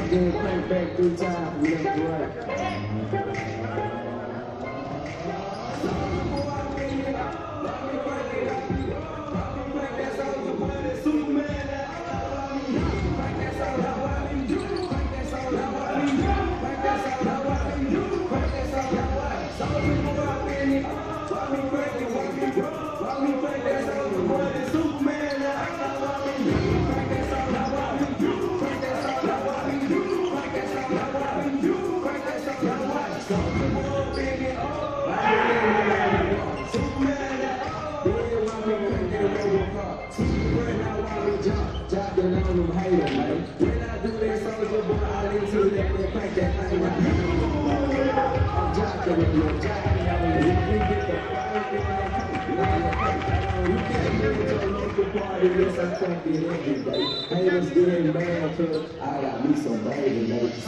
then crank back 3 times, left to right. Haters getting mad cause I got me some baby mates.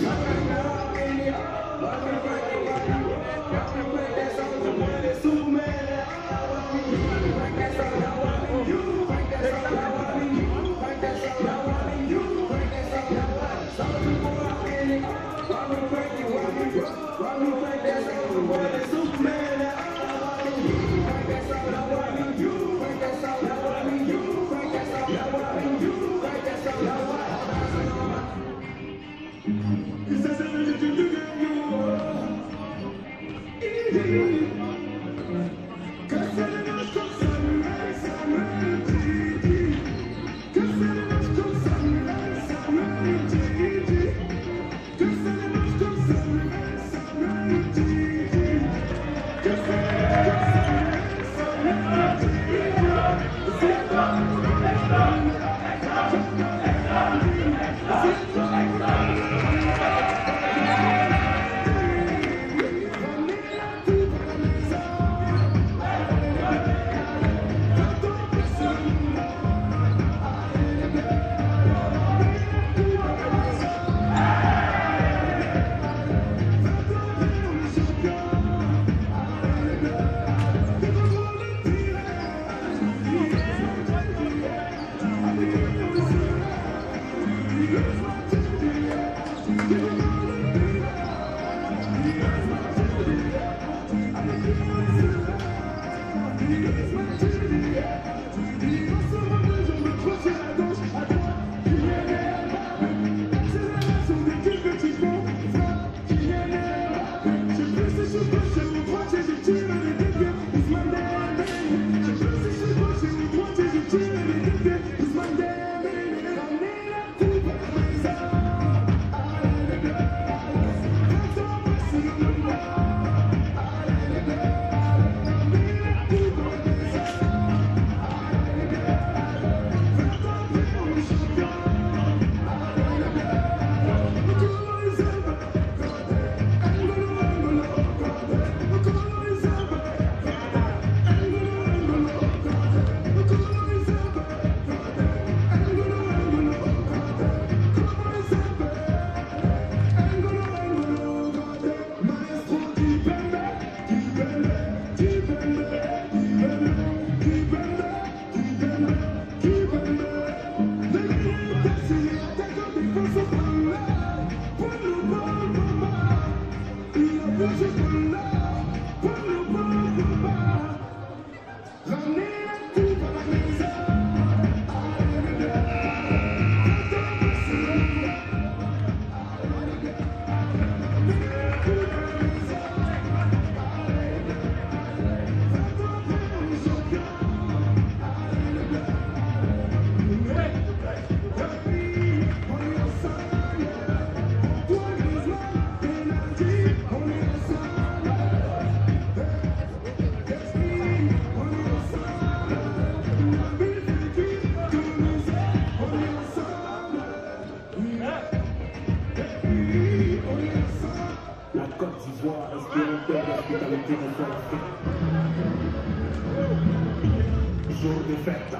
Jour de fête.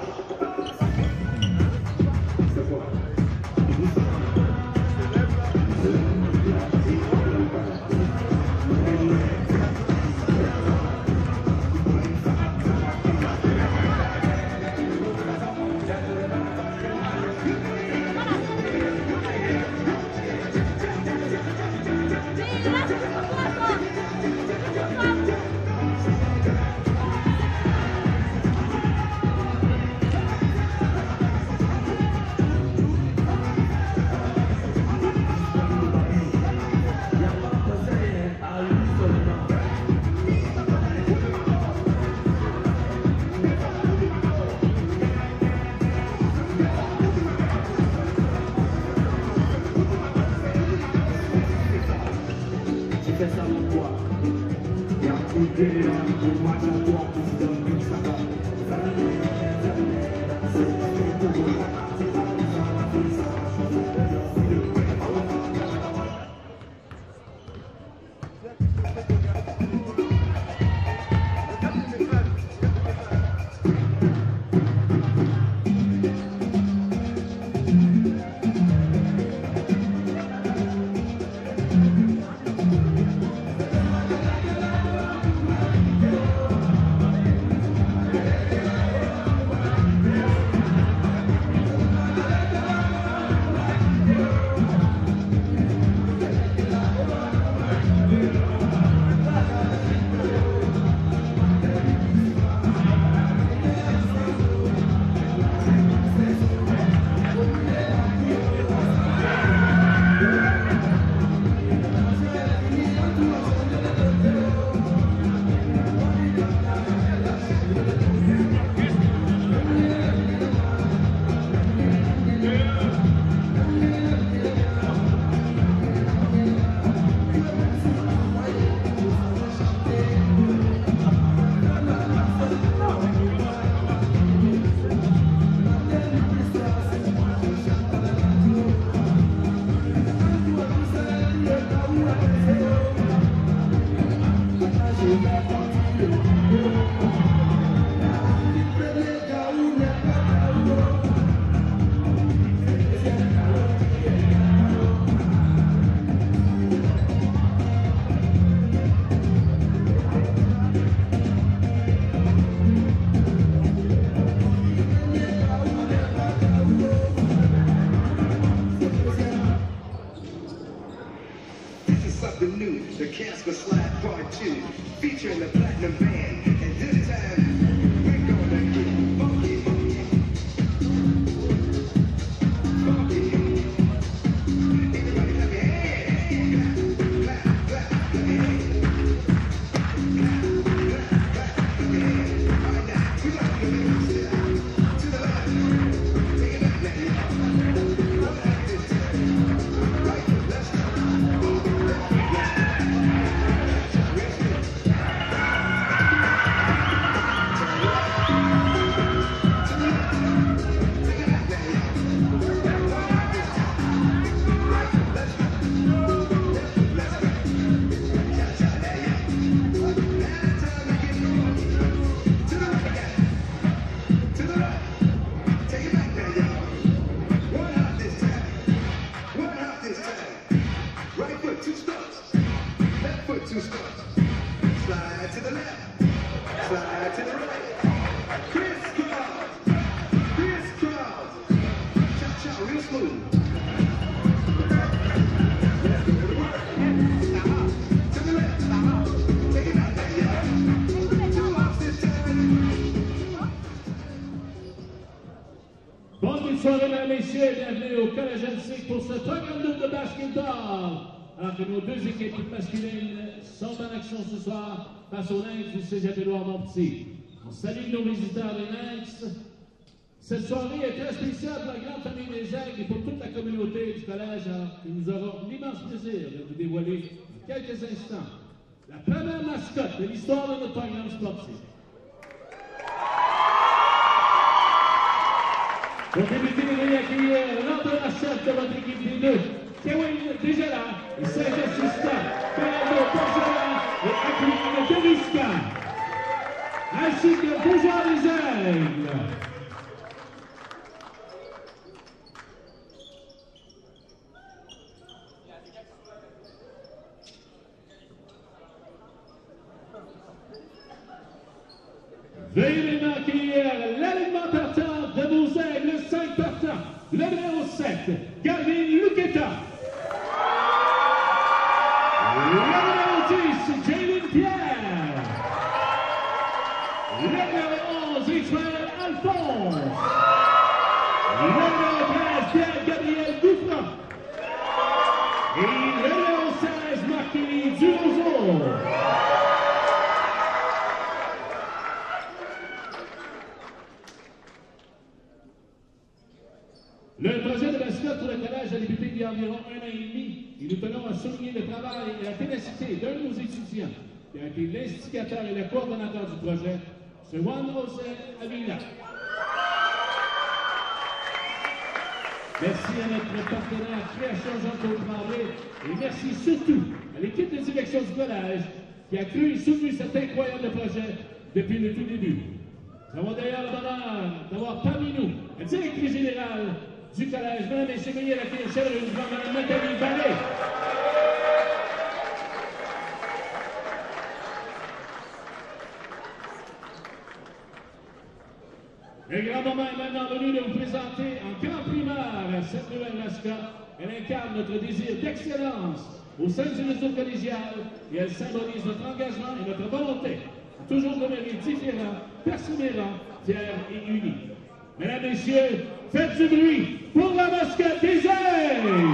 C'est quoi? The Casper Slide Part 2, featuring the Platinum Band, and this time, we're gonna get funky, funky. Everybody clap your hands, clap, clap, clap, clap your hands. Clap, clap, clap, clap your hands. All right, now, we're gonna get it to the left, take it back now, y'all. One half this time, right, let's go. Two steps. Slide to the left. Slide to the right. Crisscross. Crisscross. Cha-cha, real smooth. Let's go to the right. To the left. Take it out there, y'all. Two hops this time. Bonne soirée, mesdames et messieurs. Bienvenue au Collège LC pour ce programme de basketball. Alors que nos deux équipes masculines sont en action ce soir face aux Lynx du Cégep Édouard-Montpetit. On salue nos visiteurs des Lynx. Cette soirée est très spéciale pour la grande famille des Aigles et pour toute la communauté du collège. Alors que nous aurons l'immense plaisir de vous dévoiler en quelques instants la première mascotte de l'histoire de notre programme sportif. Pour débuter, nous allons accueillir l'entraîneur-chef de votre équipe des deux, Kevin Desjardins et ses assistants, Fernando Porcela et Aquilino Derisca, ainsi que le joueurs des Aigles. Veuillez maintenant accueillir l'alimentateur de vos Aigles, le 5 partant, le numéro 7, Gavin Luqueta. numéro 10, Jalen Pierre. Le numéro 11, Israël Alphonse. Le numéro 13, Pierre-Gabriel Dufresne. Et le numéro 16, Marc-Élie Durozo. Le projet de basket pour le collège a débuté il y a environ 1 an et demi et nous tenons à souligner le travail et la ténacité d'un de nos étudiants qui a été l'instigateur et le coordonnateur du projet, c'est Juan José Avila. Merci à notre partenaire Création Jean-Claude Tremblay et merci surtout à l'équipe de direction du collège qui a cru et soutenu cet incroyable projet depuis le tout début. Nous avons d'ailleurs le bonheur d'avoir parmi nous la directrice générale du collège, mesdames et messieurs, veuillez l'accueillir chaleureusement, Mme Nathalie Vallée. Le grand moment est maintenant venu de vous présenter en grand primaire cette nouvelle mascotte. Elle incarne notre désir d'excellence au sein du réseau collégial et elle symbolise notre engagement et notre volonté de toujours demeurer différents, persévérants, fiers et unis. Mesdames, Messieurs, faites du bruit pour la mascotte des Aigles!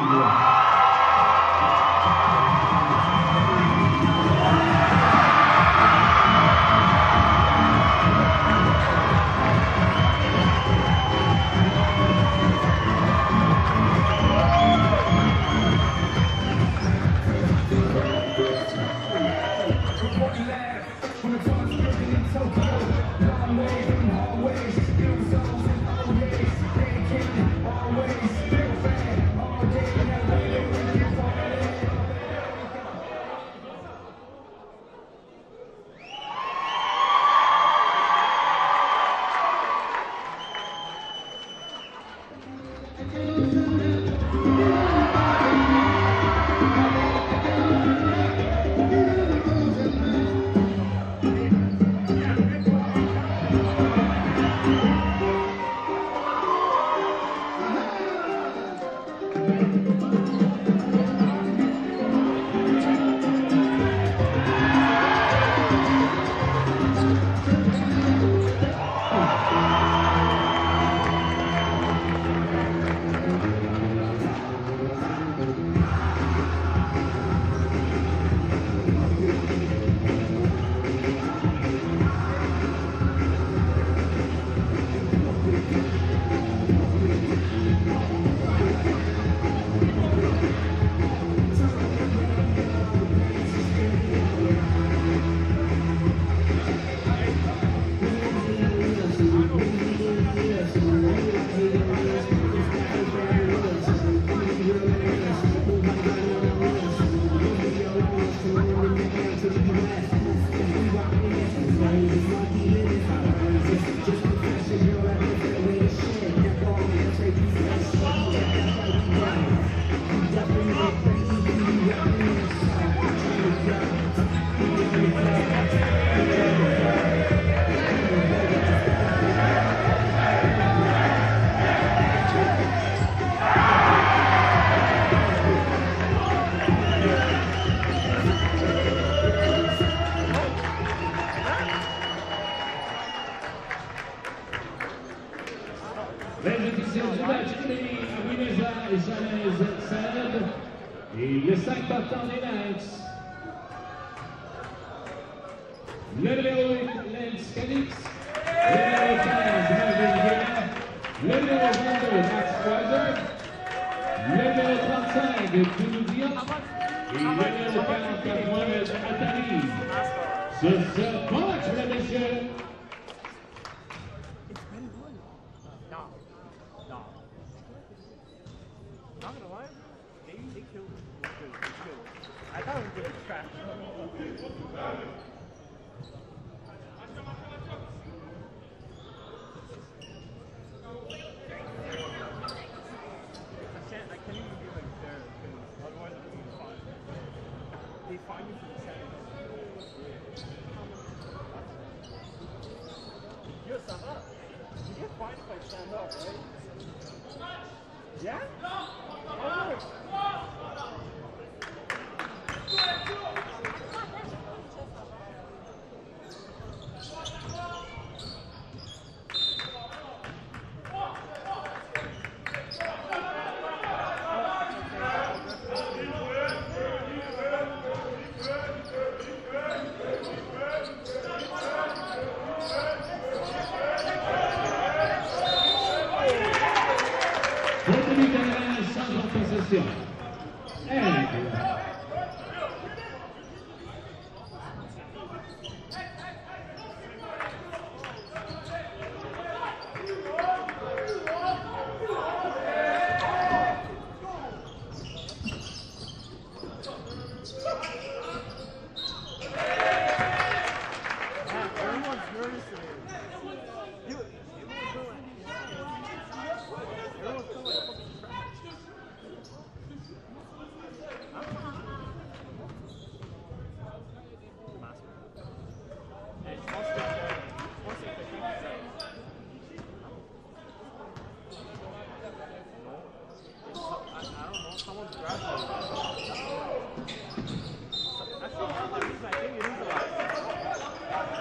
Et le 5 partant des Lynx. Le numéro 8, Lance Calix. Le numéro 15, Marvin Guerra. Le numéro 22, Max Weiser. Le numéro 35, Doudou Diop. Et le numéro 44, Mohamed Attali. Sur ce bon match, mesdames et messieurs. Not gonna lie, they killed him. They killed him. I thought it was gonna trash. I can't even be like there because otherwise I'm gonna be fine. They find me for the second. Yo, stand up. You get fined if I stand up, right? Yeah? Oh, is, I think it is allowed.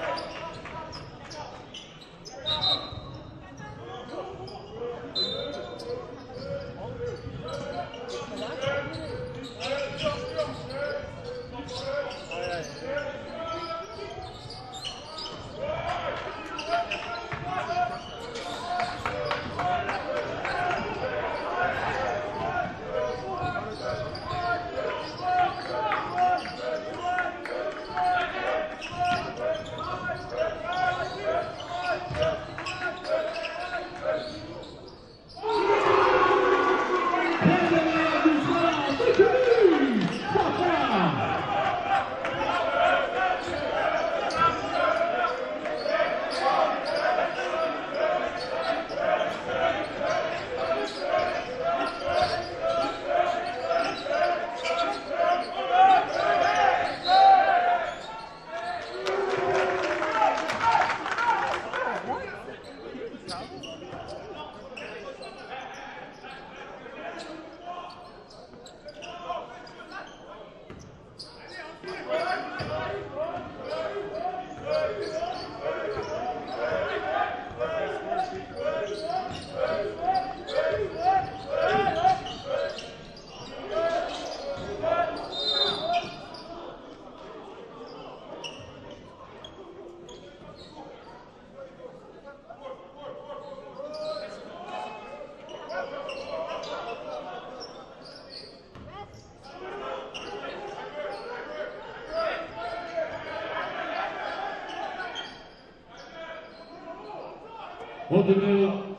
Faute numéro.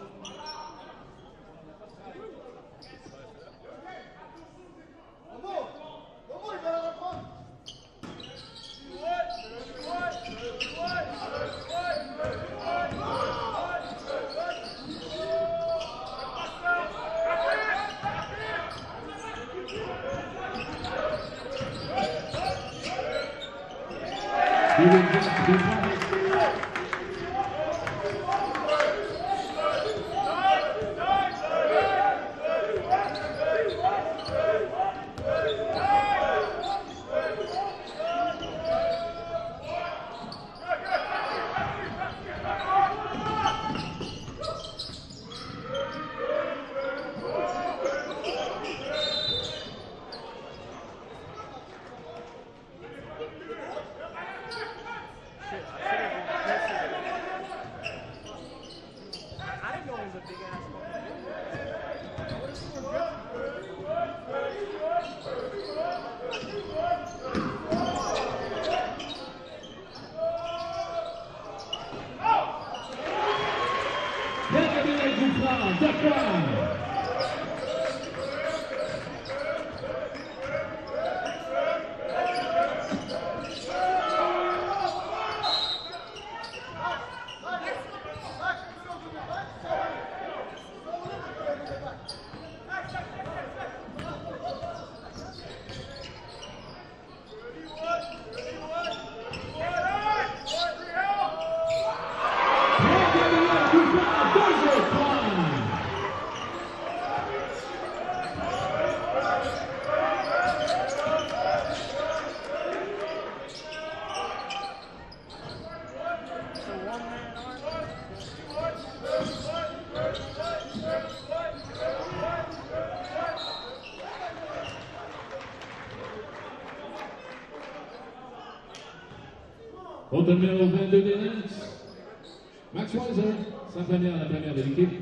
Faute numéro 22 des Nets. Max Weiser, sa première, la première de l'équipe.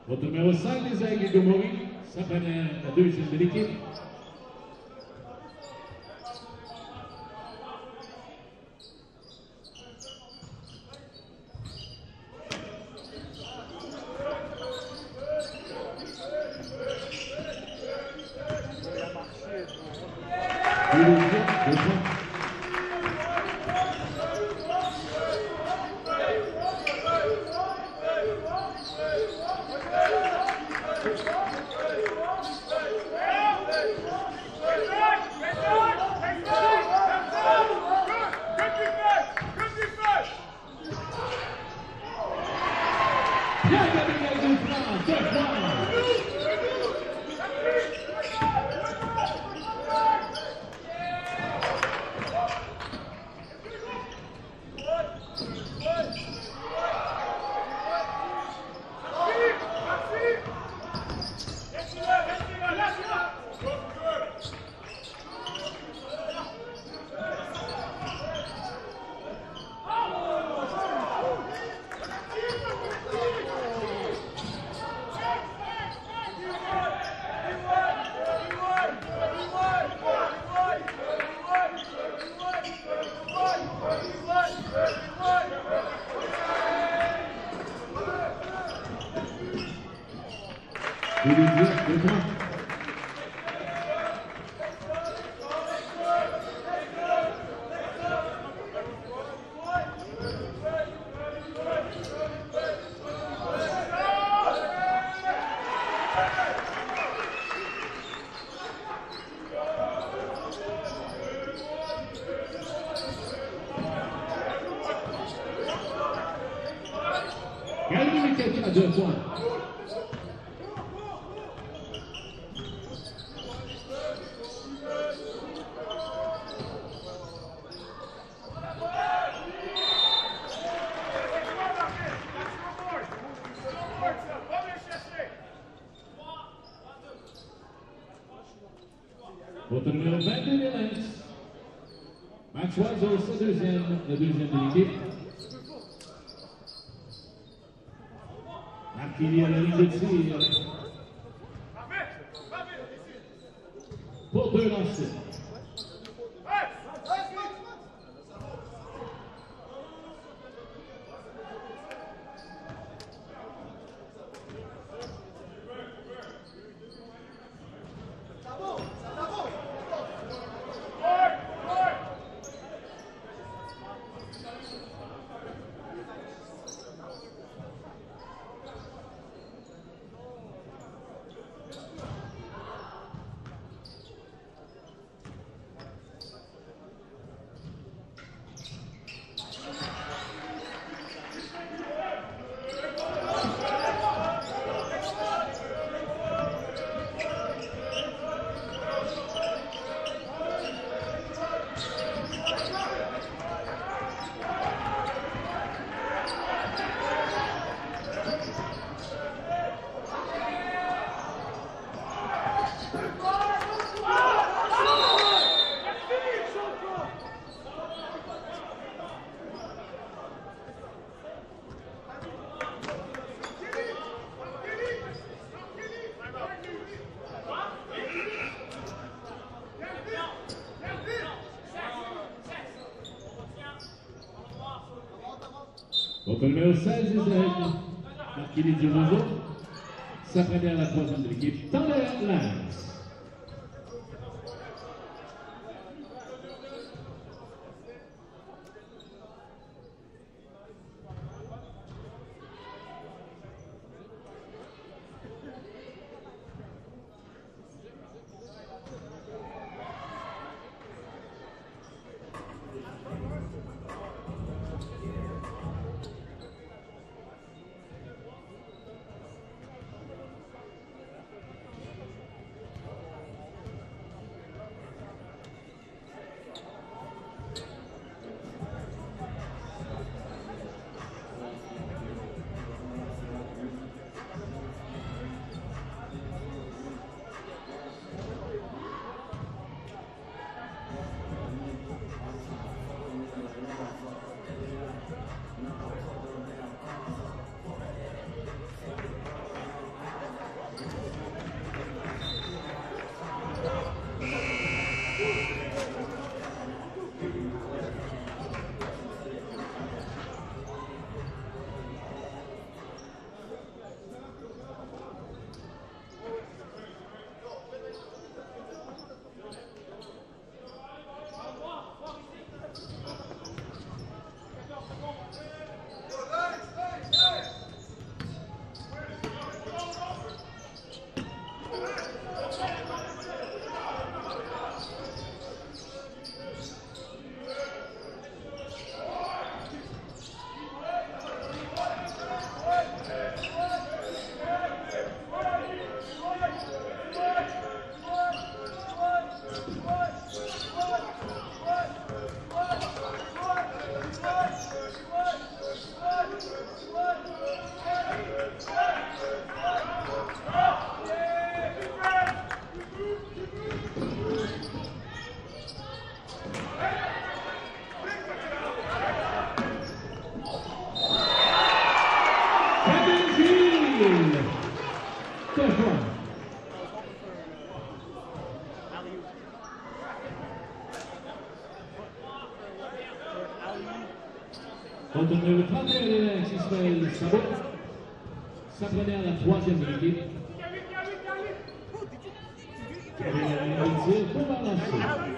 Votre numéro 5 des Aigles de Maury, s'apprenait la deuxième de l'équipe. Qualification à 2 points. Votre numéro 22 des Lynx, Max Oiseau, sa deuxième, la deuxième de l'équipe. Marquilly à la ligne de tir. Pour 2 lancers. Votre numéro 16 des Aigles, Marquilly Dionoso, s'apprête à la troisième de l'équipe, Thunder Lynx. Emile. 2 points. Contre le 31 de l'Alex Ismaël Sabot, s'apprenait à la 3e de l'équipe. Il tire pour balancer.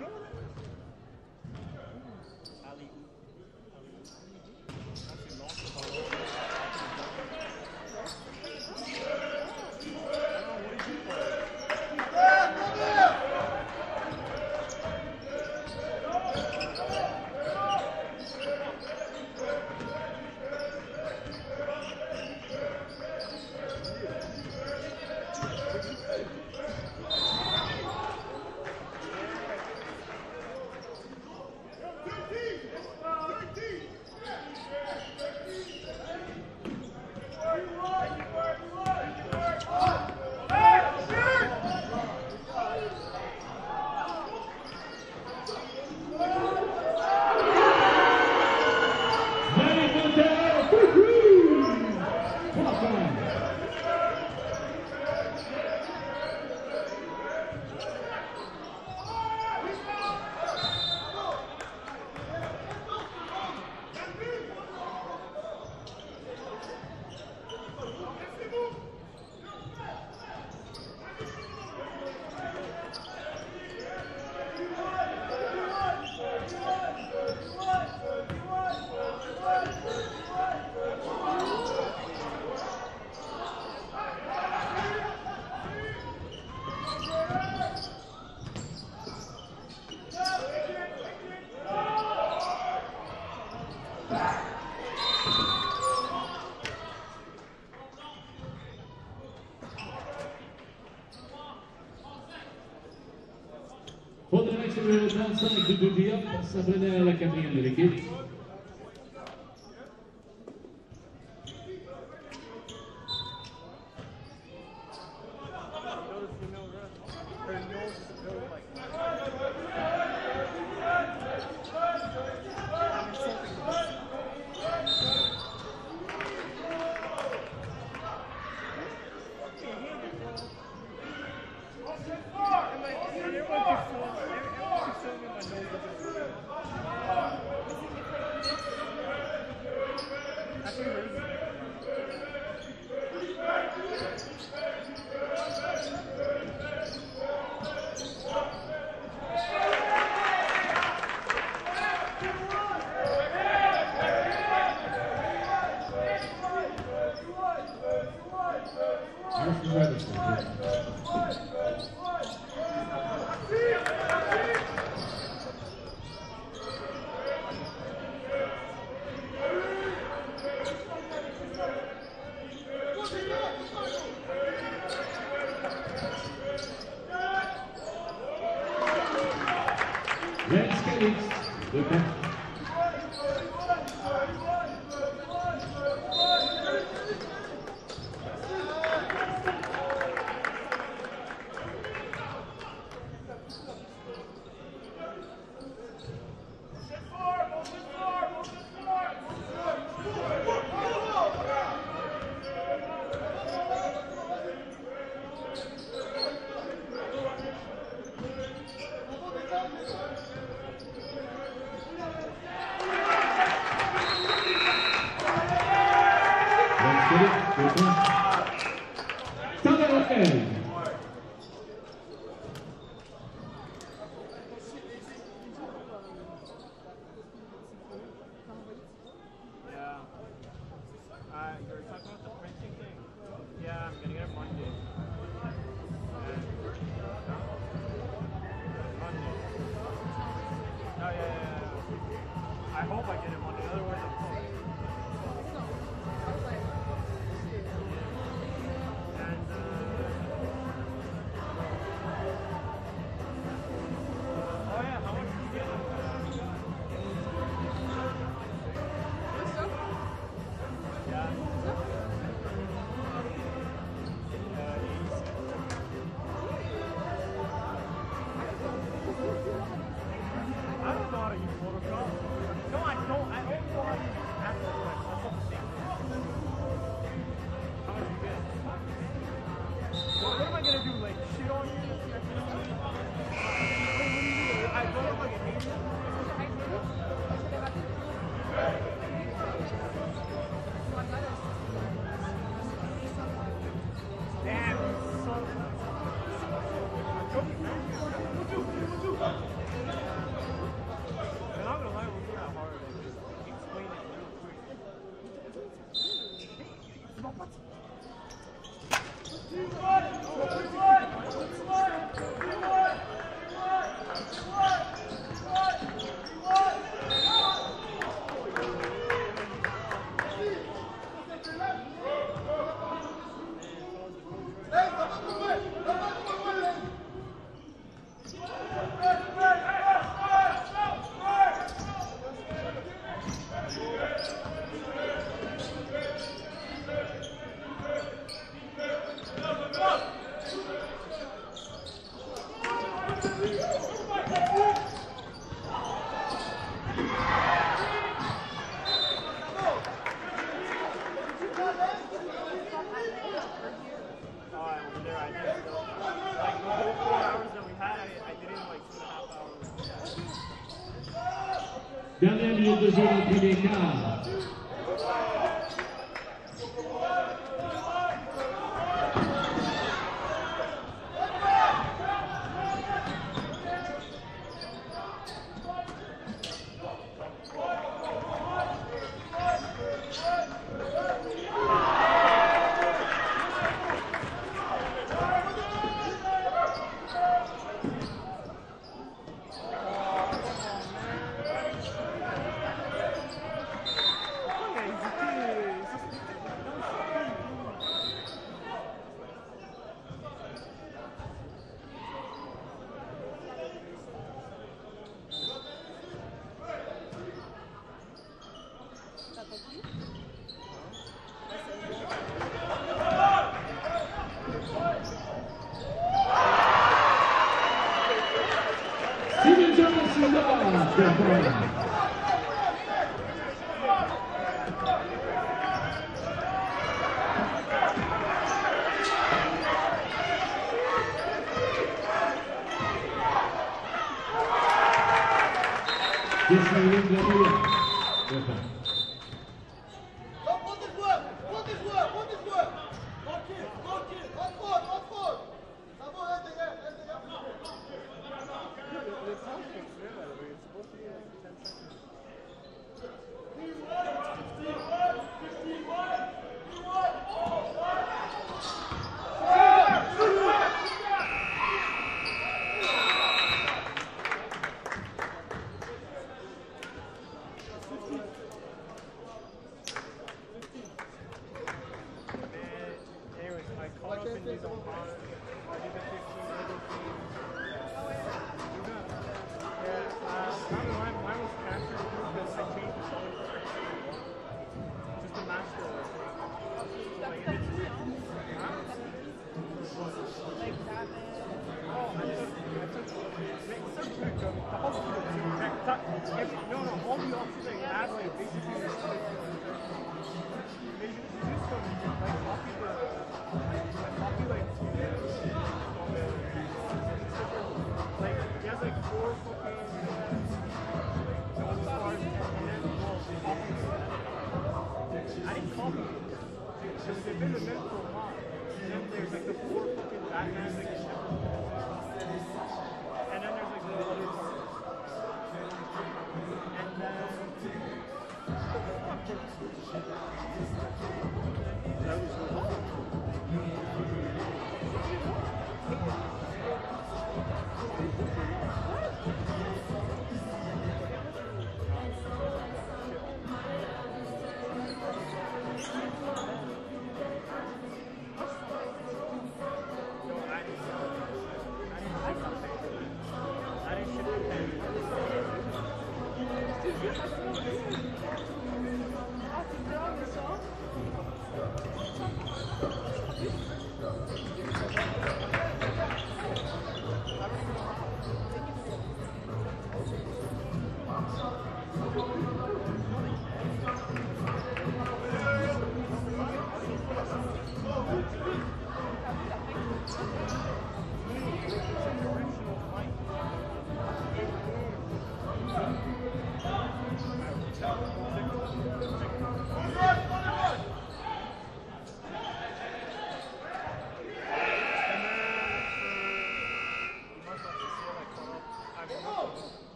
Pour le match numéro 35 de Doudia, ça prenait à la 4e de l'équipe. Let's get it. Okay. You're talking about the printing thing? Yeah, I'm gonna get it Monday. Monday. Oh yeah. I hope I get it Monday, otherwise I'm fucked. And Dernière minute de jeu dans le premier quart.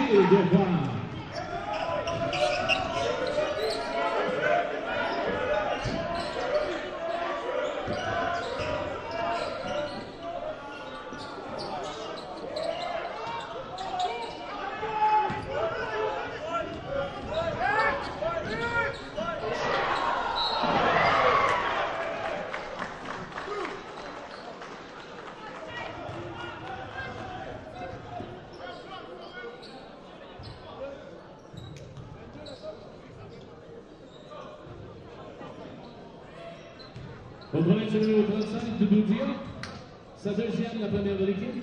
2 points. Au premier numéro 35, Doudou Dia, sa deuxième, la première de l'équipe.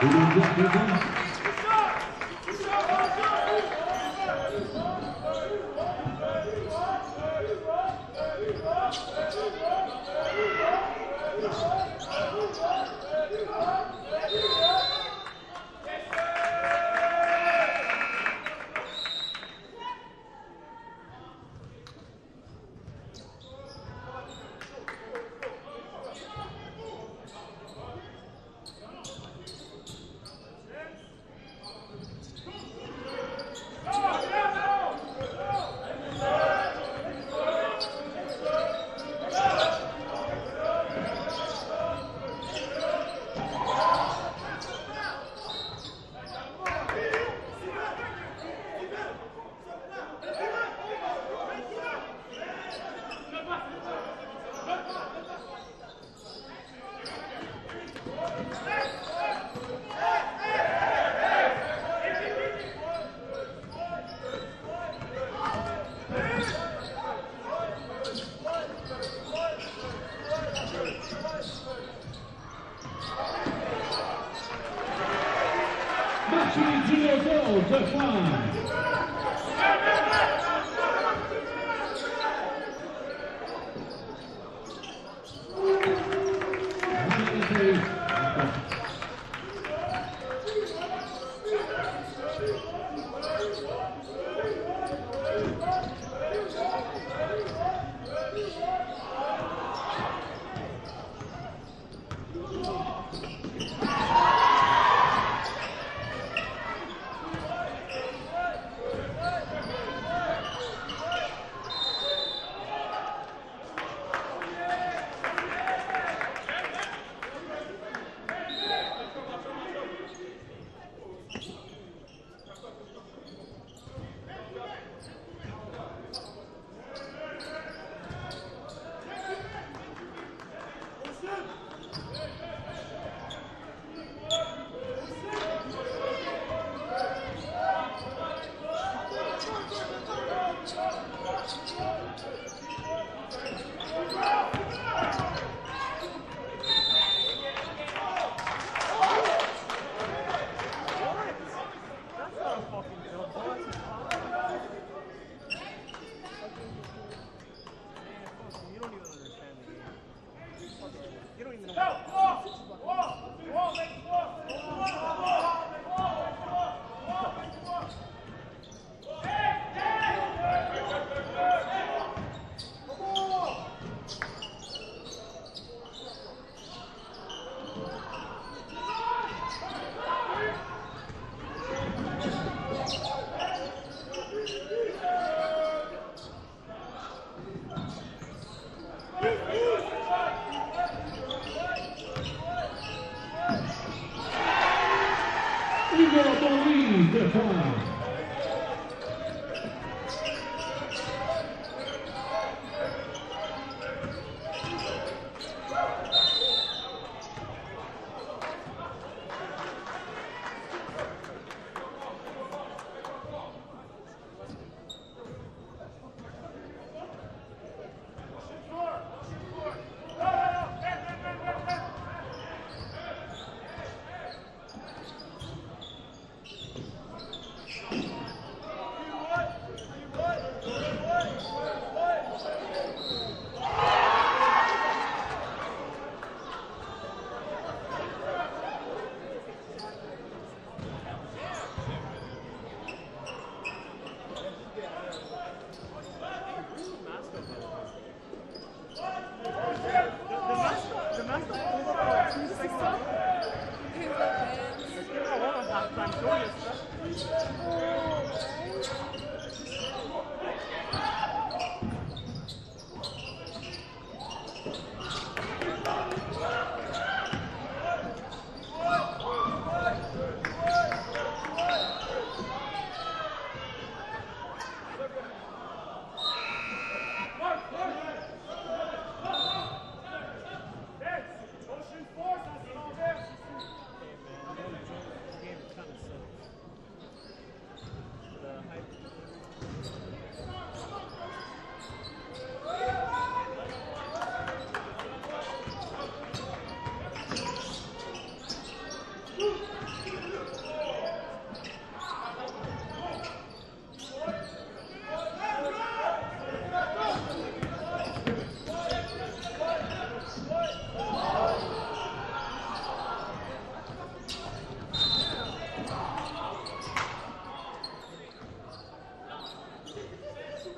Yes.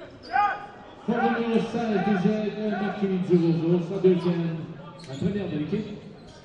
Pour le numéro 16, deuxième, Marquis Durozo, sa deuxième, la première de l'équipe.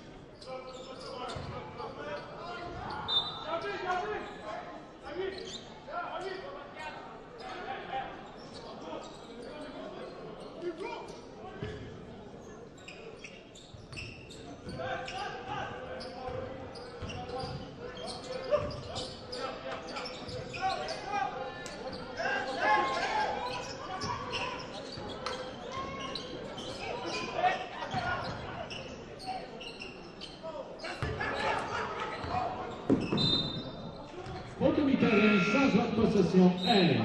Au demi-terrain, changement de possession, R.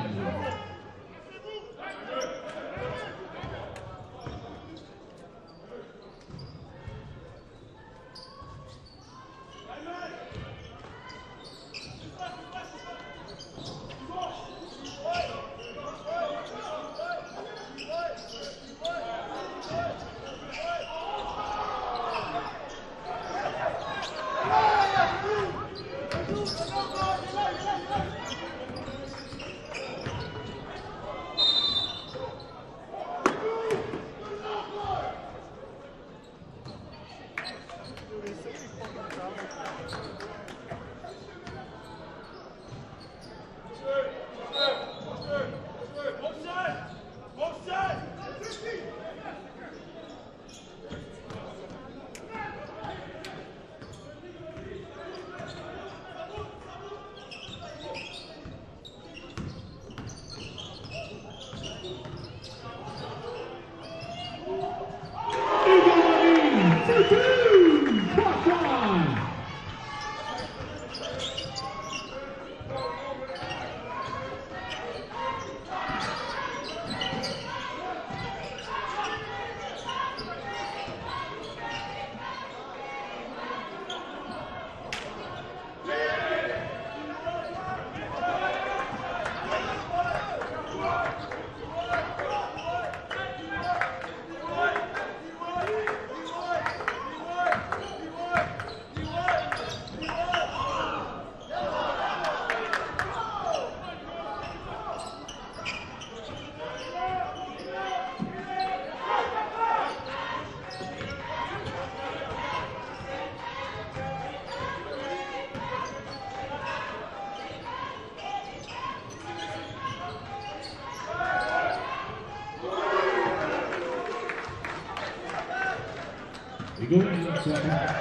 We go in the second.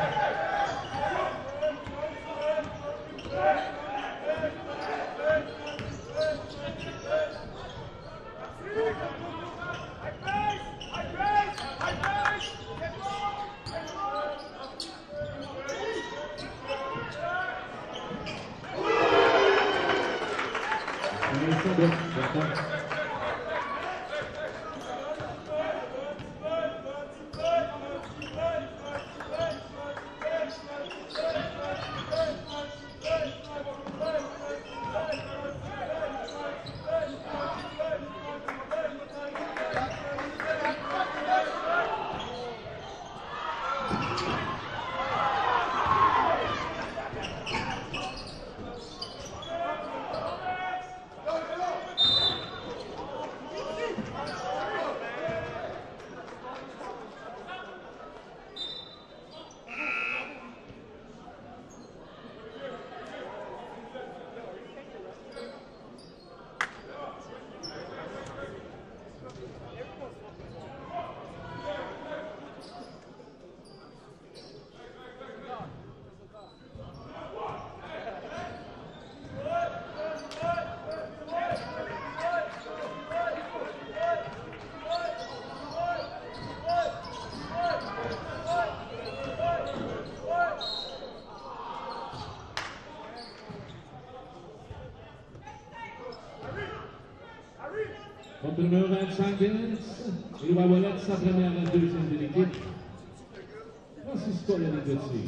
Contre le numéro 25, Vince, il va voler sa première et deuxième de l'équipe. Francisco Lenegozzi.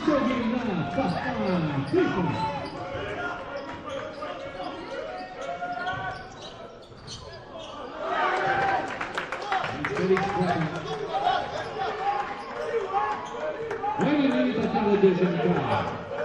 still game now. 5-5. Cleveland. Félix Brown. 20 minutes à faire le deuxième quart.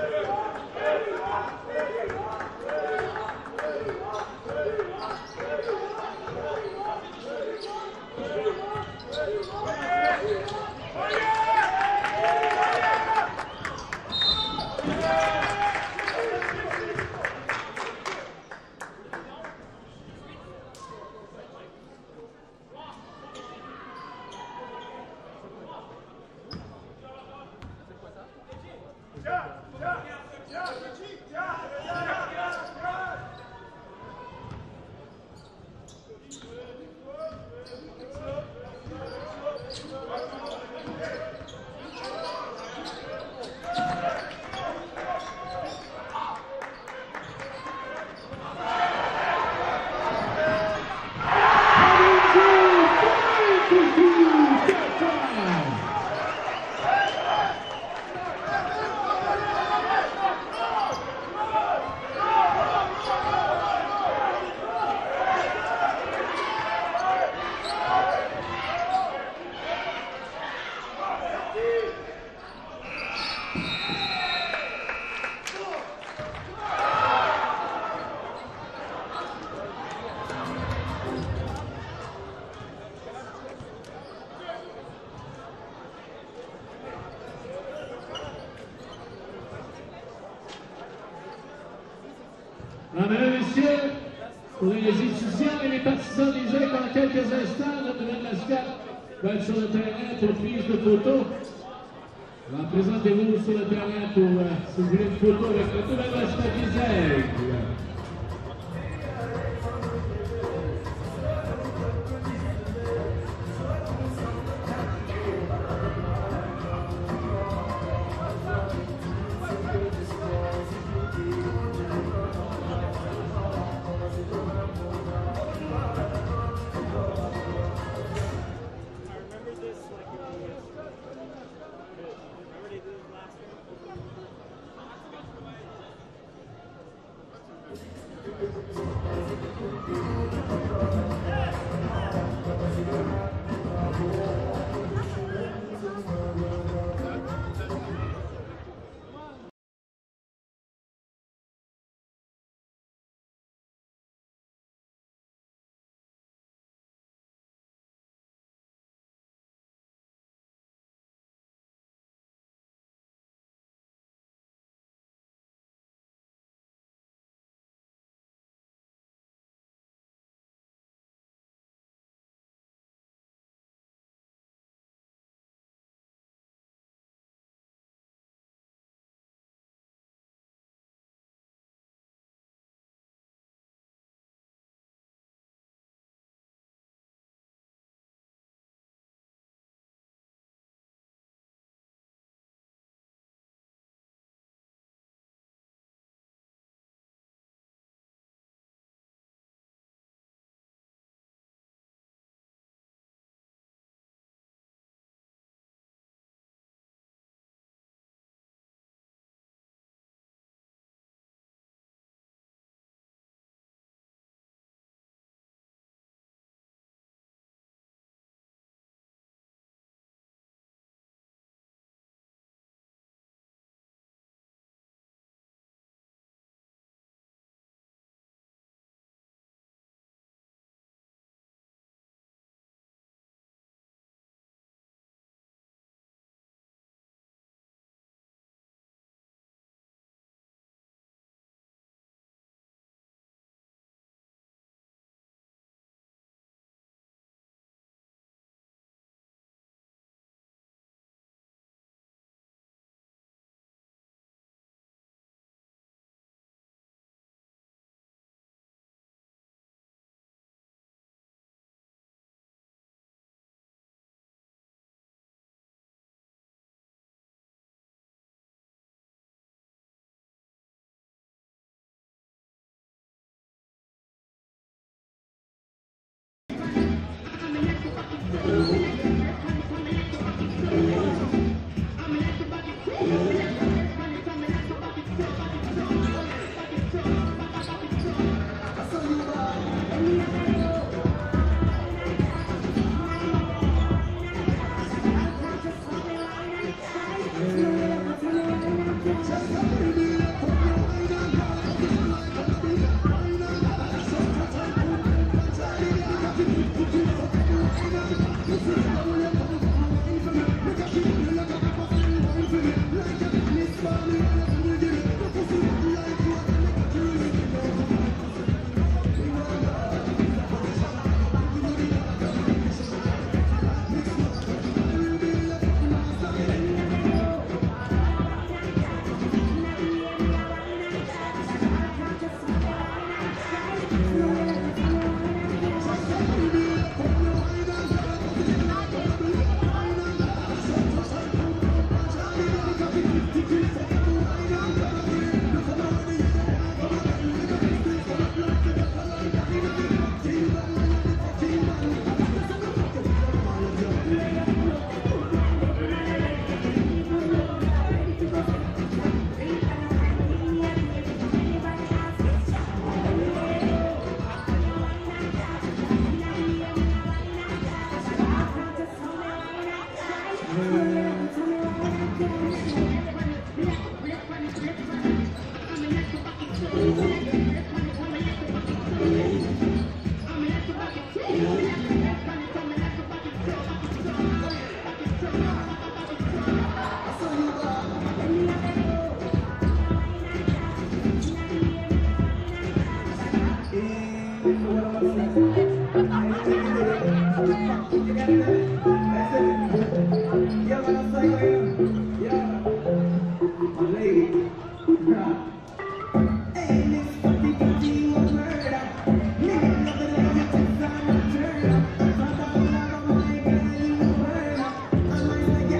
Mesdames et messieurs, pour les étudiants et les partisans des Aigles, dans quelques instants, notre nouvelle mascotte va être sur le terrain pour prise de photos. Alors, présentez-vous sur le terrain pour, si vous voulez, une photo avec le nouvelle mascotte des Aigles. Yeah.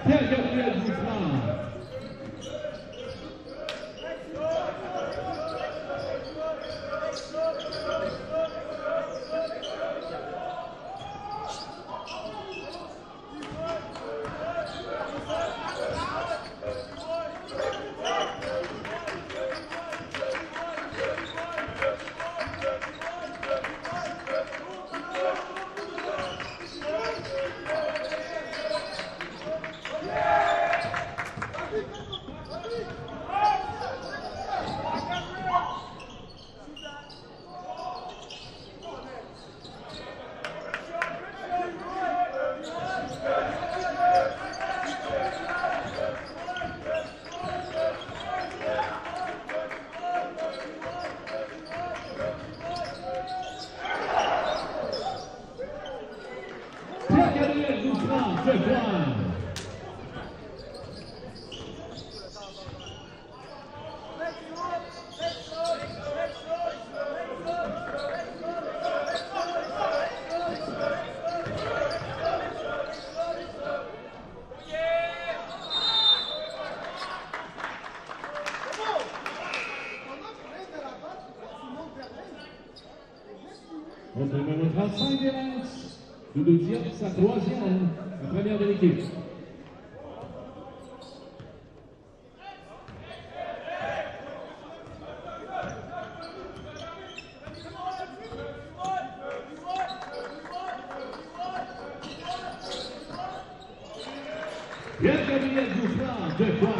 Pierre-Gabriel Dufresne. Pierre-Gabriel Dufresne, 2 points. Contre le numéro 35 des Lynx, Doudou Diop, sa 3e, la première de l'équipe. Pierre-Gabriel Dufresne, 2 points.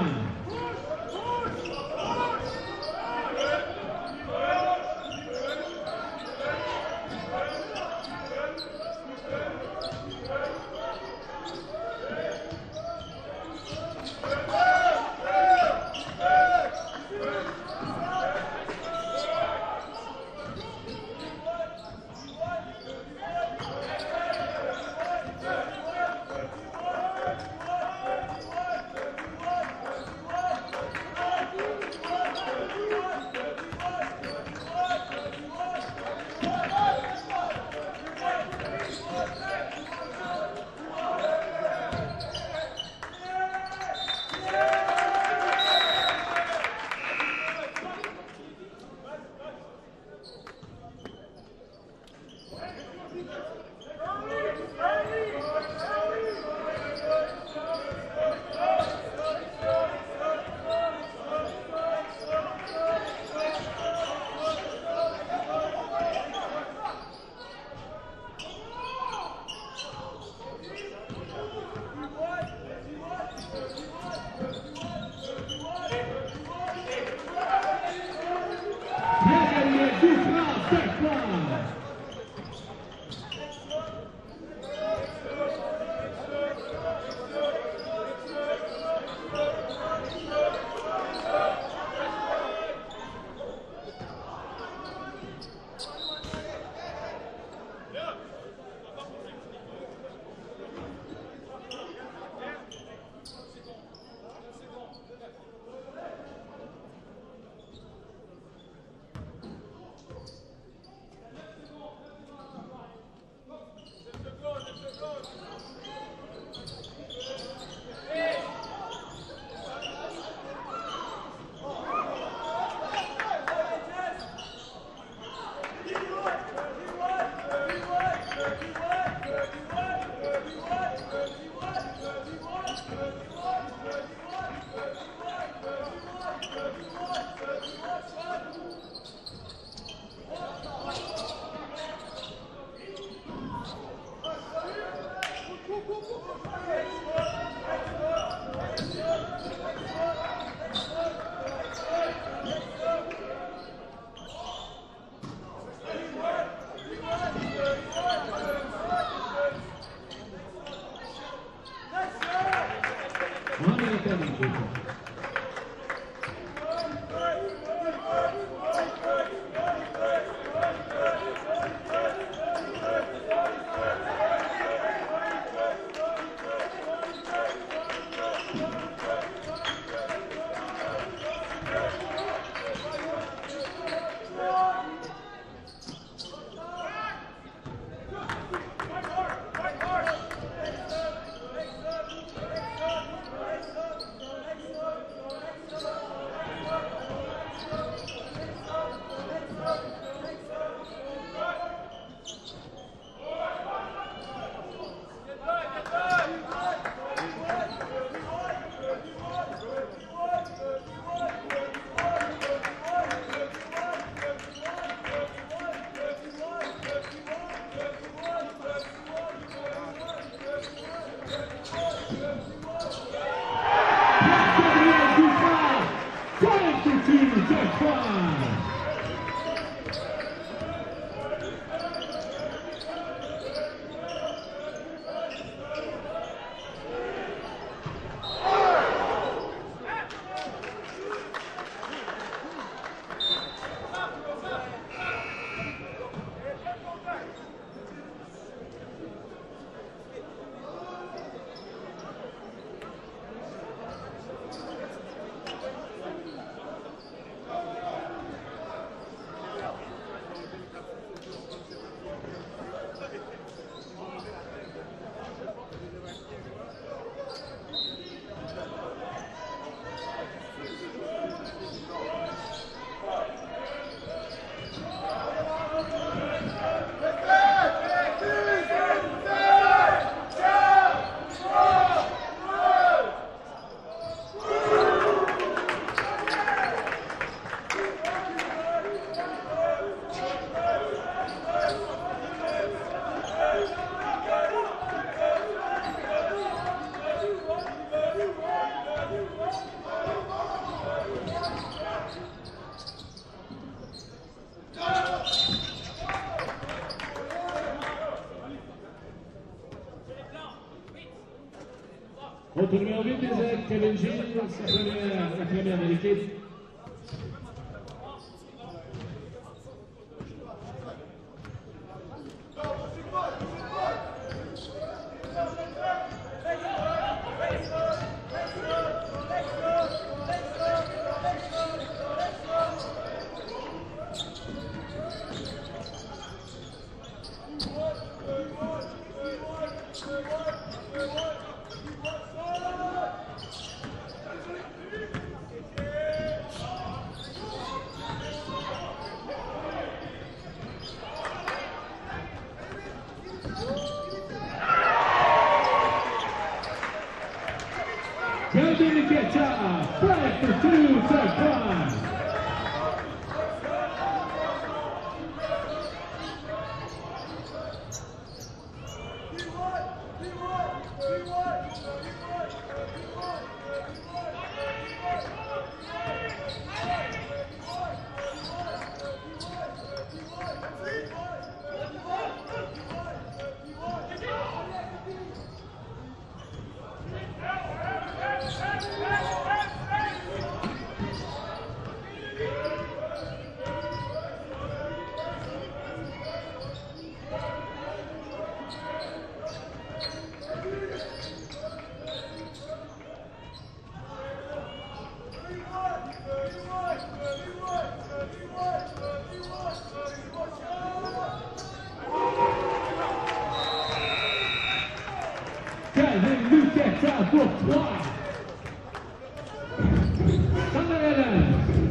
Pierre-Gabriel Dufresne, 2 points. Contre le numéro 8 des aides, Kevin Gilles, la première de l'équipe. Calvin Ketchup, flag for 2, third prime. Calvin Lucas pour 3. Canarella.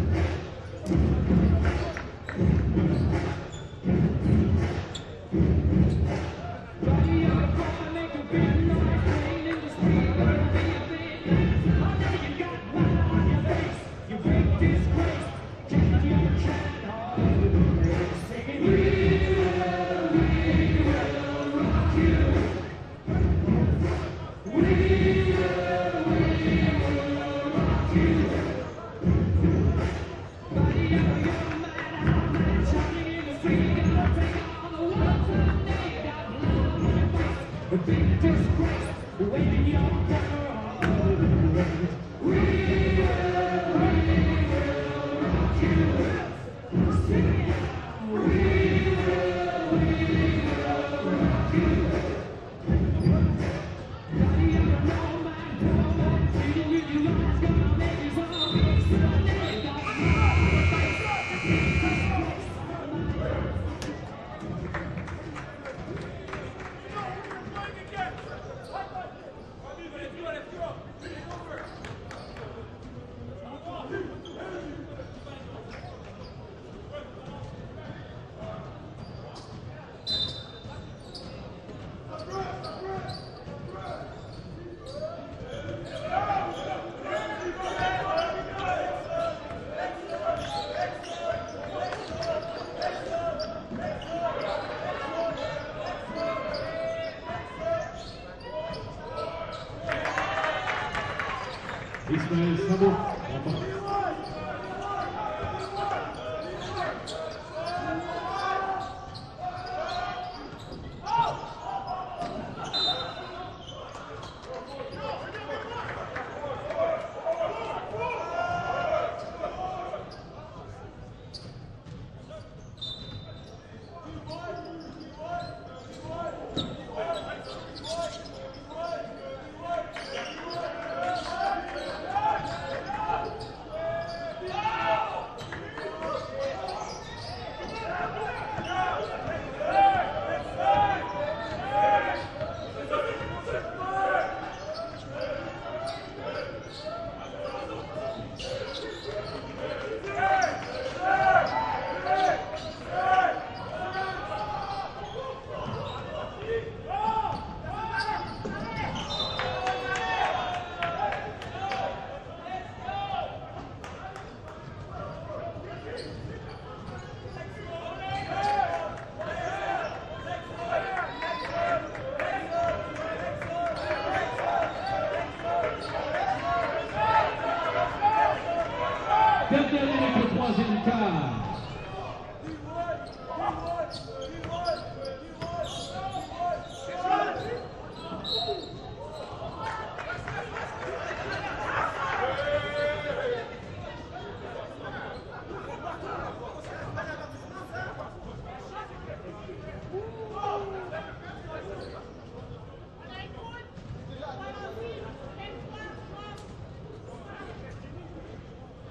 Ismaël Sabo.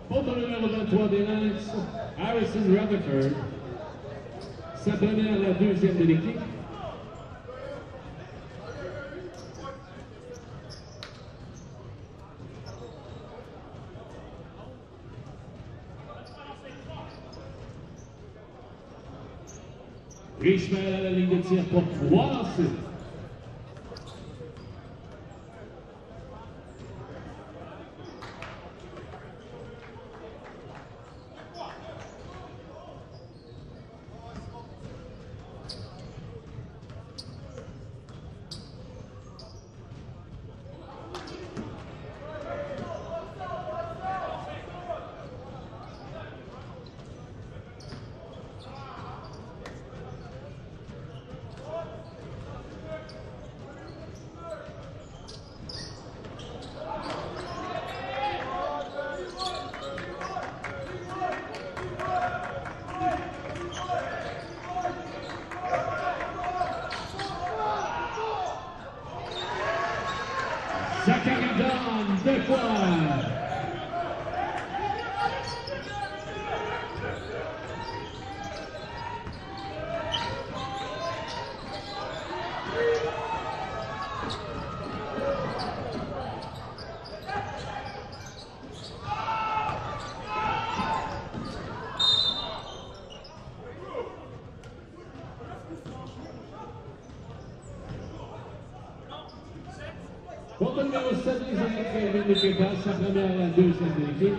Contre le numéro 23 des Lynx, Harrison Rutherford. Sa première, la deuxième de l'équipe. Richemel à la ligne de tir pour 3 lancers. Zachary Dunn, 2 points. Contre le numéro 7 des équipes, de Québec, sa première et la deuxième de l'équipe.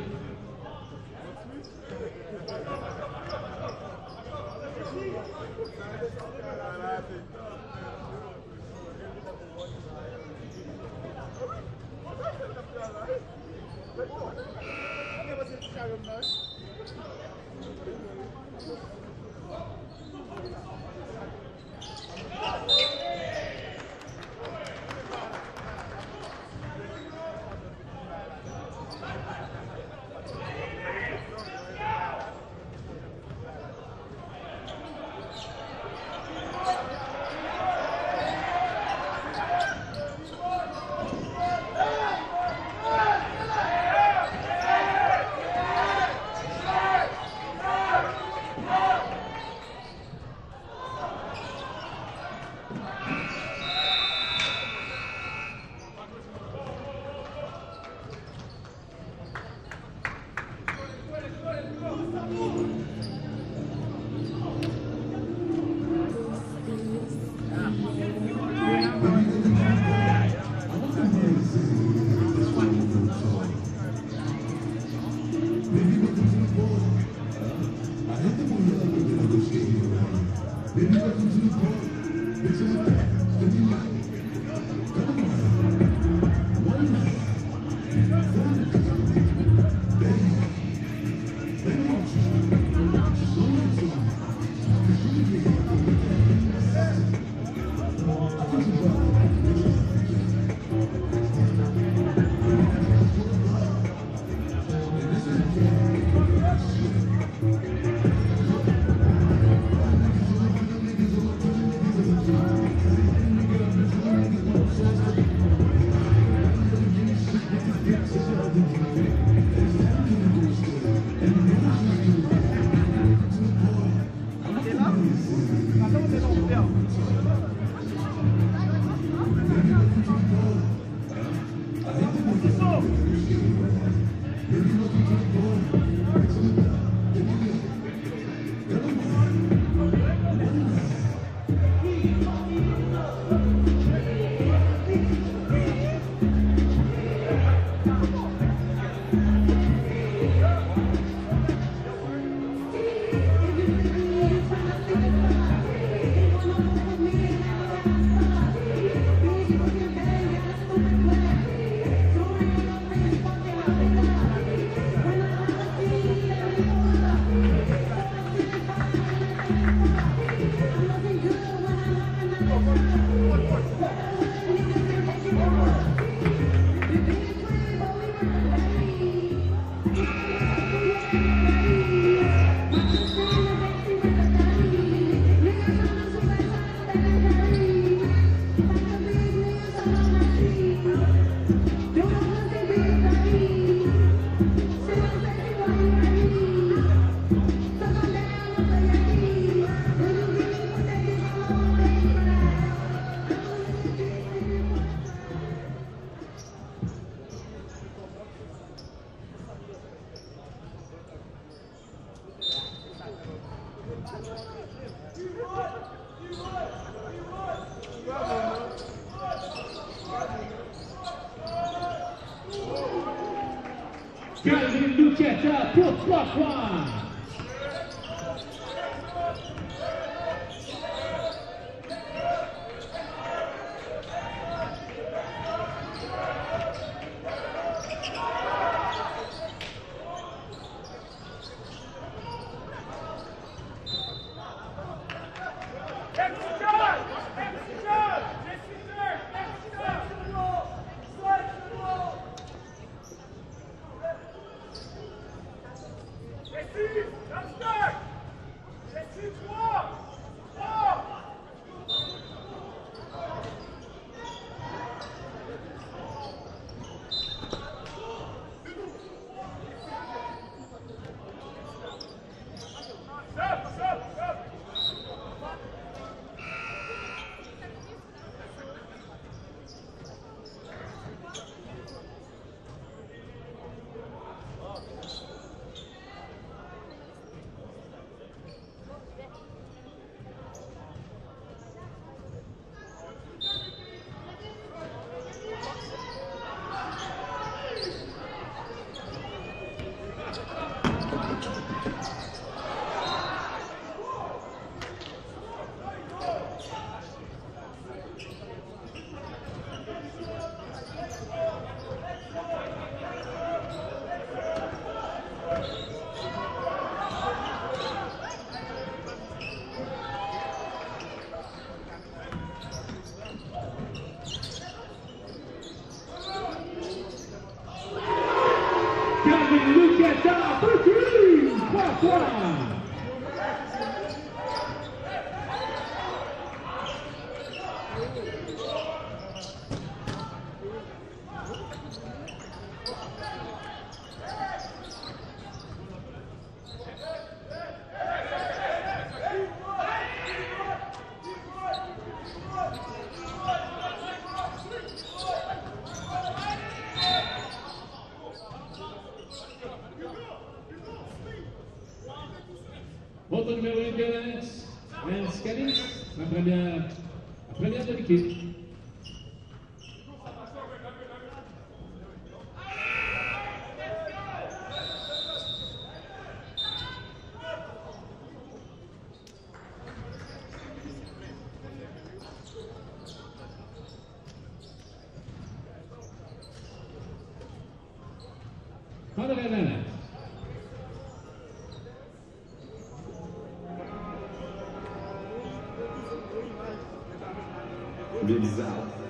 Calvin Luqueta pour 3 points. Calvin Luqueta pour 3 points. Votre numéro 1 de Lance Callis, la première de l'équipe. André Lennart. Bizarre.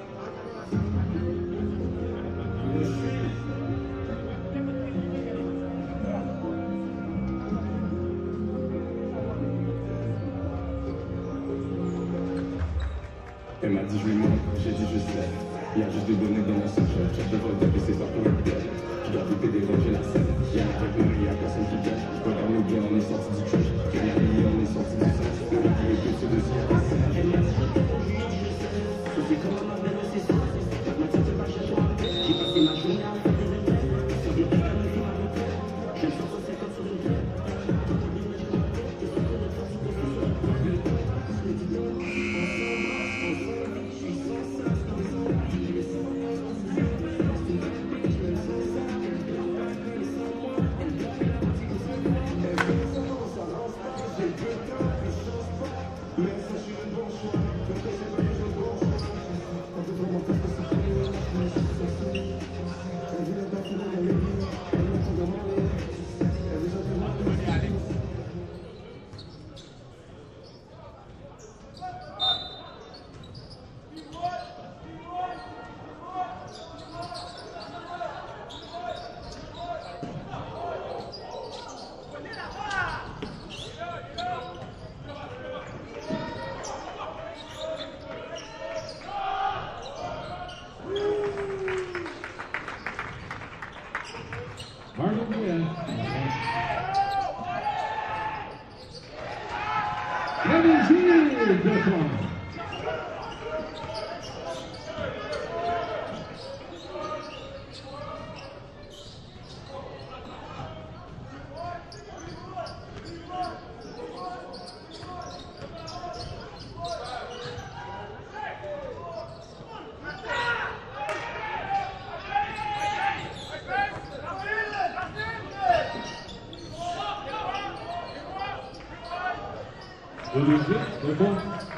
Elle m'a dit je lui mens, j'ai dit je sais. Il y a juste des données dans mon sang, je devrais taper par pour le gueule. Je dois couper des vents, j'ai la scène. Il y a un rêve, il y a personne qui gagne. Regarde-nous bien, on est sorti du trash. Regarde-nous, on est sorti du sens. Le mec qui est que ce dossier à la scène. Elle m'a dit je t'ai dit je sais. C'est comme ma mère, c'est ça. Ma tête se passe chez toi. J'ai passé ma journée à faire des rêves. Sur des trucs à me faire à mon père. J'aime 150 sur une tête. 2 de suite, le point.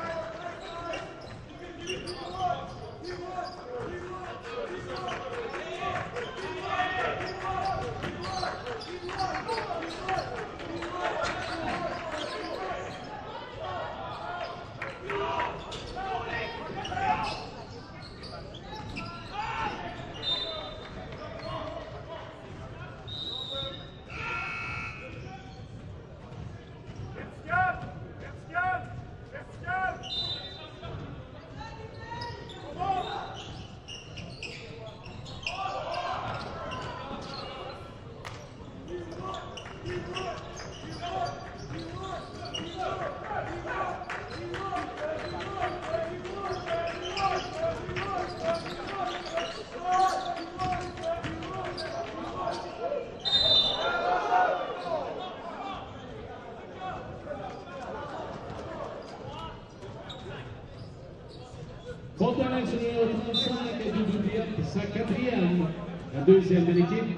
Contre-axe numéro 35, Doudou Diop, sa quatrième, la deuxième de l'équipe.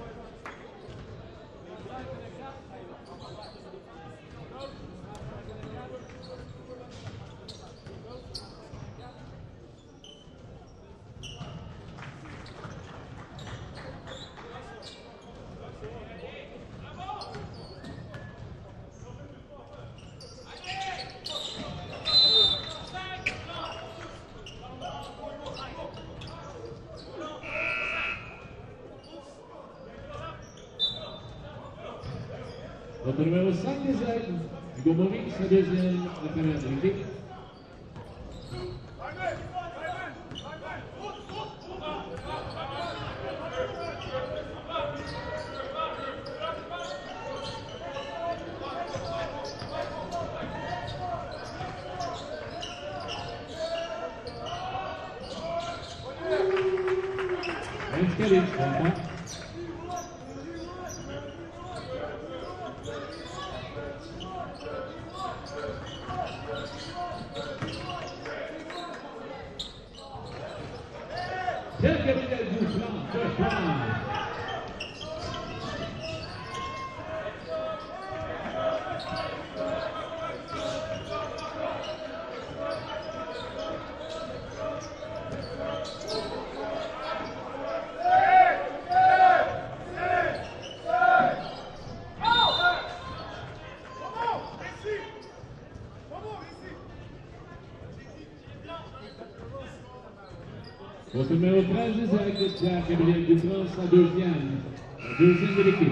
Notre numéro 5 des ailes, Hugo Maurice, la deuxième, la première de l'équipe. Escalier, contact. Pierre Gabriel Duflan, 2 points. Votre numéro 13 des ailes, Pierre Gabriel Duflan, sa deuxième, la deuxième de l'équipe.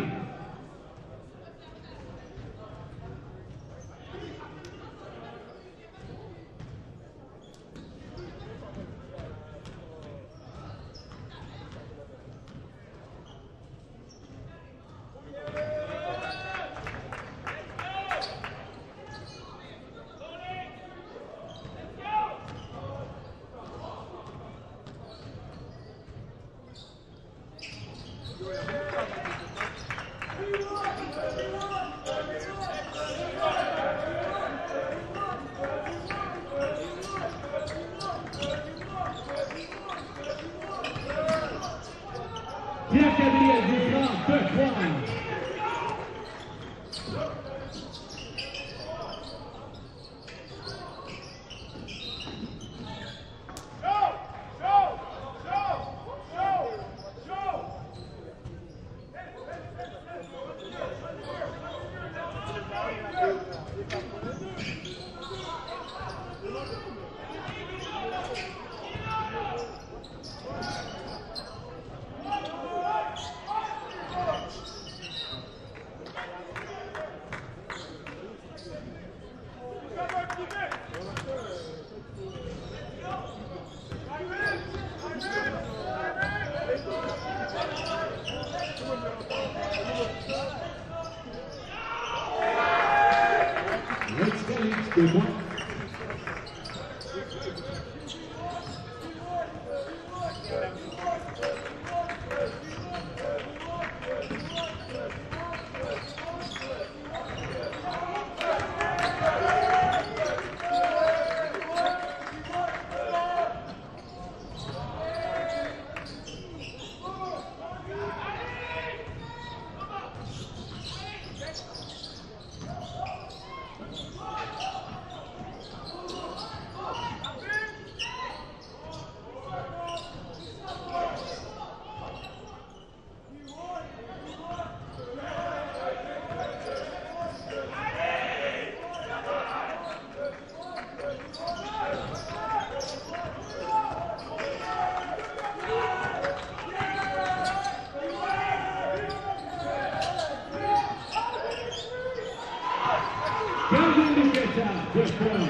Pierre Gabriel Duflan, 2 points. Calvin Luqueta, 2 points.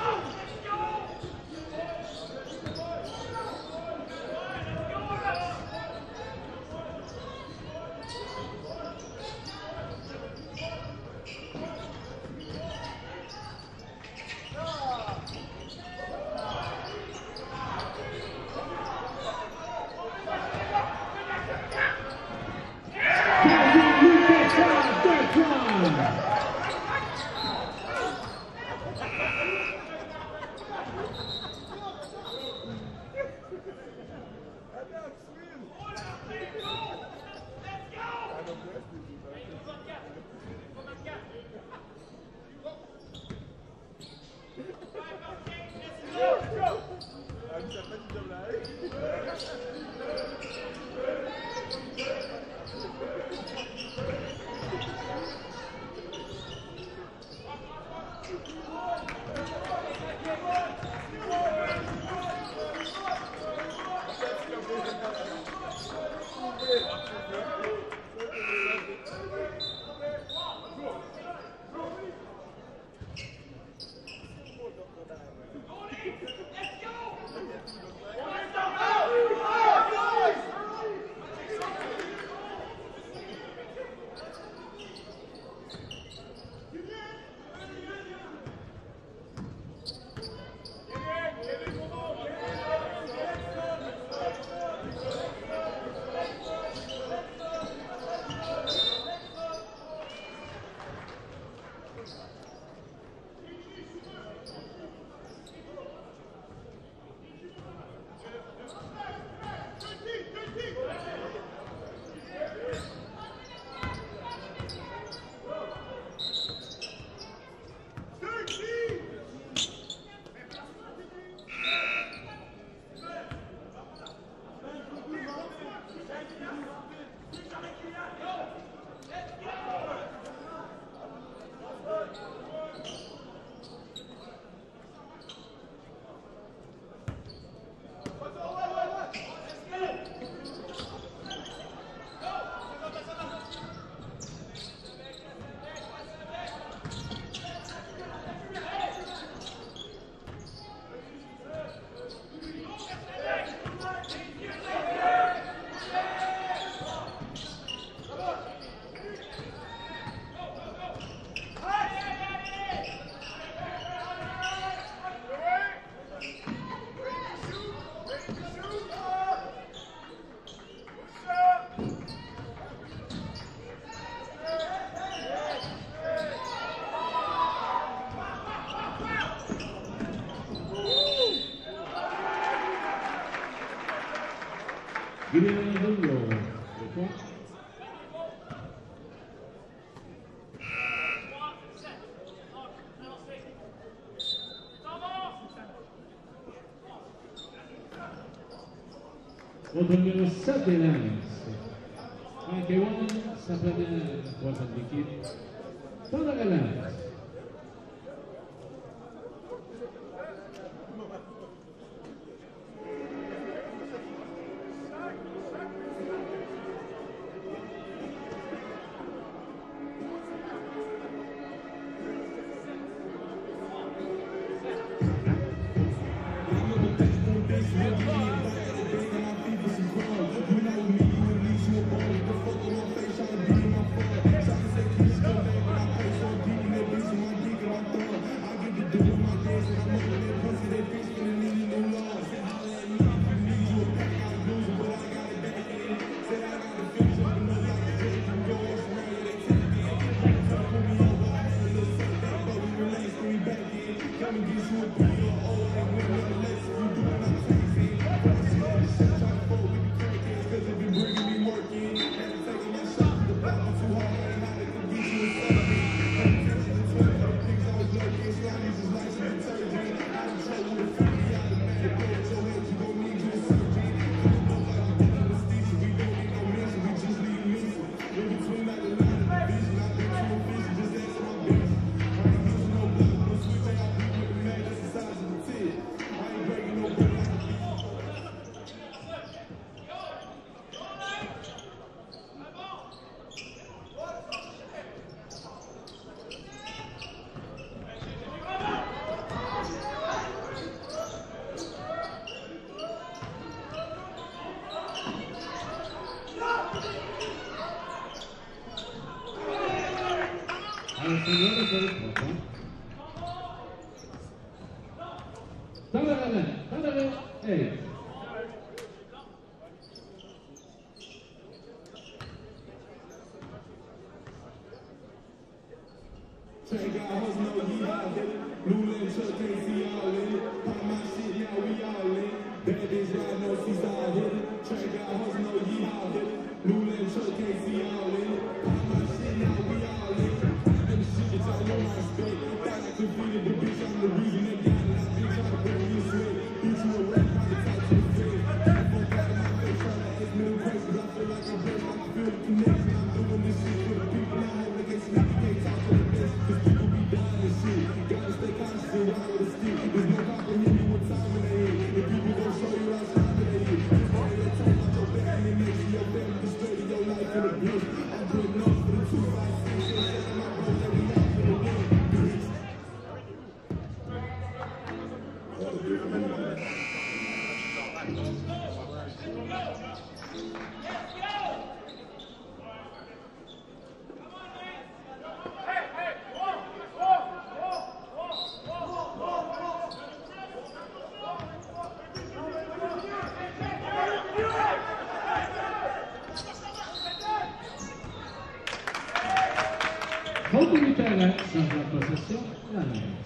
Guilherme Dungo, Contre le numéro 7 des Lens. Frank Ewan, sa première troisième d'équipe. Dans la relance. Trying to say, please come back when I play so deep in the Castagnolo per il poco. Tanare, ehi. Check out hoes, know we all lit. Blue limb truck, can't see all in it. Pop my shit, now we all in it. Bad bitch, ride, no she's all hit it. Check out hoes, know ye all lit. Blue limb truck, can't see all in it. Pop my shit, now we all in it. And the shit that y'all know I respect. Thought I defeated the bitch, I'm the reason they got it. I been trying to bring me sweat. Bitch, you a rap, I'm the type to defend. I'm fuck out of my face, trying to ask me them questions. I feel like I'm blessed, I feel the connection. I'm doing this shit for the people. Now I hope they can't sneak, they can't talk to the best. Cause people be dying and shit. Gotta stay conscious and ride with a stick. There's no comprehending what time it is. If people gon' show you how strong it is. It's all they talk about your back and they make sure your family be straight in your life in the bliss. I'm putting up for the 2, 5, 6, 7, my bros that we out for the win. Colpo di terra, senza la possessione, la Nets.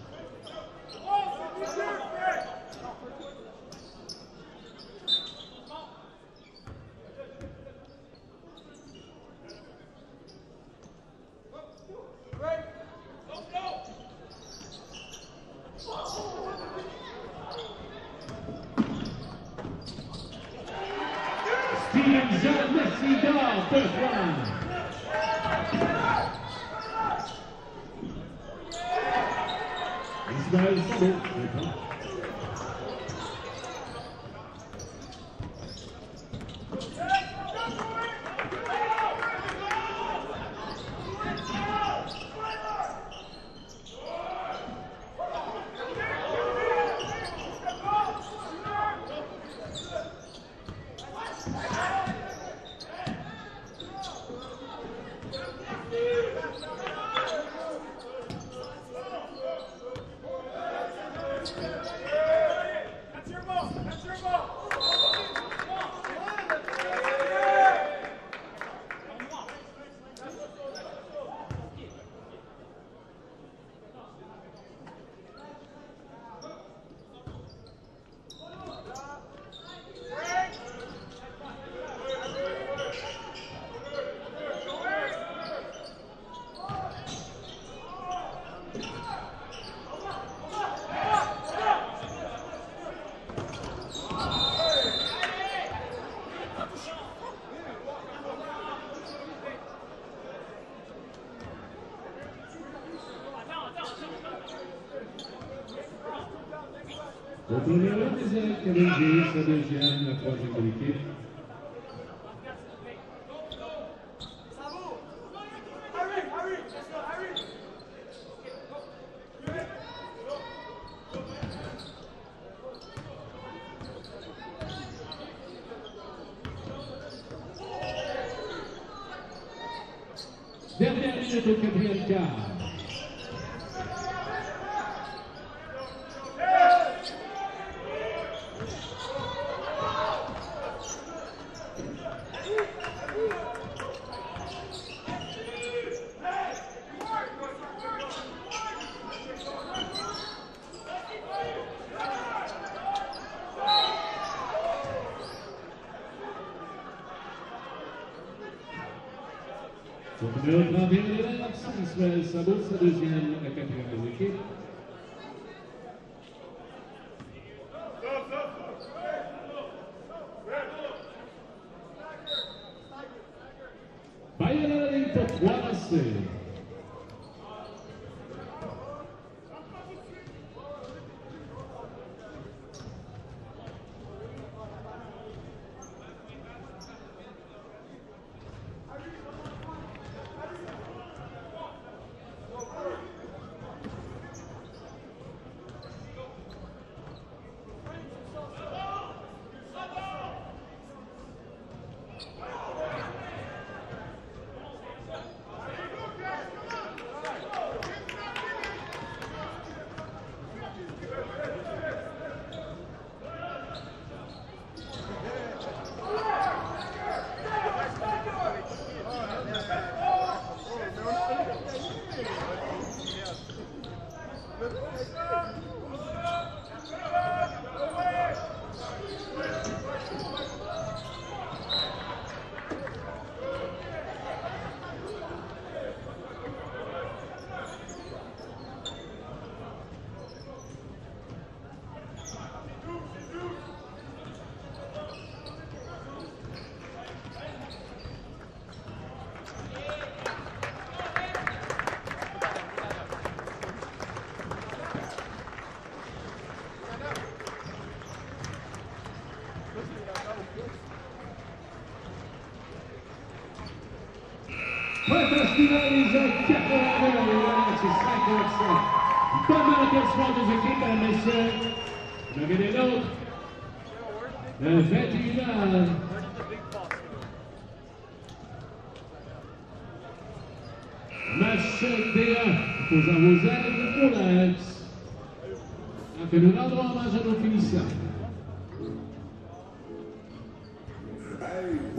Steven Jean Messi Dog, first round. Ismael Sabo, au premier round des ailes, Kevin G, sa deuxième, la troisième de l'équipe. Dernière minute au quatrième quart. Au numéro 31 de l'axe, Ismael Sabo, sa deuxième, la quatrième des équipes. Bayern à la ligne pour 3 lancés. Préface finalisée 82, c'est 57. Bonne applaudissement des équipes, mesdames et messieurs. Vous avez des nôtres. Le 21h. Match D1, posant vos ailes pour l'Aix. Que nous rendrons hommage à nos finissants. Hey!